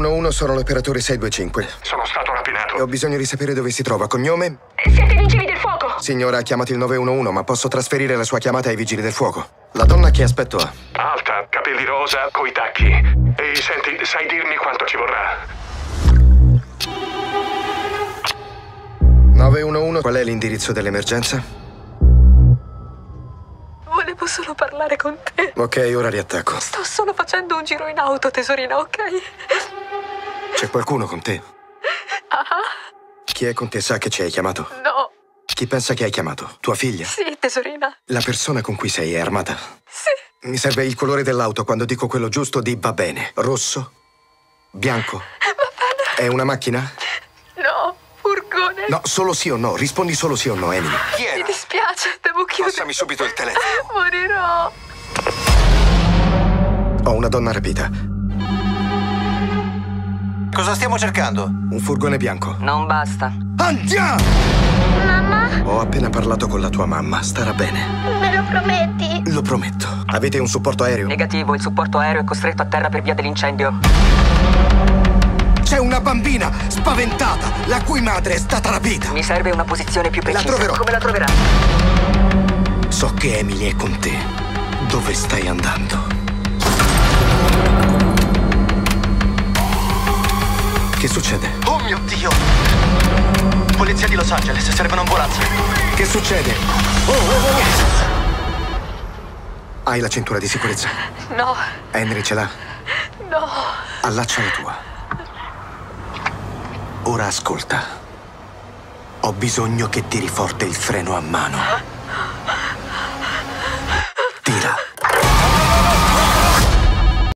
911, sono l'operatore 625. Sono stato rapinato. E ho bisogno di sapere dove si trova. Cognome? Siete i vigili del fuoco? Signora, ha chiamato il 911, ma posso trasferire la sua chiamata ai vigili del fuoco. La donna che aspetto ha? Alta, capelli rosa, coi tacchi. E senti, sai dirmi quanto ci vorrà? 911, qual è l'indirizzo dell'emergenza? Volevo solo parlare con te. Ok, ora riattacco. Sto solo facendo un giro in auto, tesorina, ok? C'è qualcuno con te? Ah, Chi è con te sa che ci hai chiamato? no. Chi pensa che hai chiamato? Tua figlia? Sì, tesorina. La persona con cui sei è armata? Sì. Mi serve il colore dell'auto. Quando dico quello giusto, di va bene. Rosso? Bianco? Va bene. È una macchina? No, furgone. No, solo sì o no. Rispondi solo sì o no, Emily. Chi Mi era? dispiace, devo chiudere. Passami subito il telefono. Morirò. Ho una donna rapita. Cosa stiamo cercando? Un furgone bianco. Non basta. Andiamo! Mamma, Ho appena parlato con la tua mamma. Starà bene. me lo prometti? Lo prometto. Avete un supporto aereo? Negativo, il supporto aereo è costretto a terra per via dell'incendio. C'è una bambina spaventata, la cui madre è stata rapita. Mi serve una posizione più precisa. troverò. Come la troverà? So che Emily è con te. Dove stai andando? Che succede? Oh mio Dio! Polizia di Los Angeles, serve un'ambulanza. Che succede? Oh. Hai la cintura di sicurezza? No, Henry ce l'ha? no. Allaccia la tua. Ora ascolta. Ho bisogno che tiri forte il freno a mano.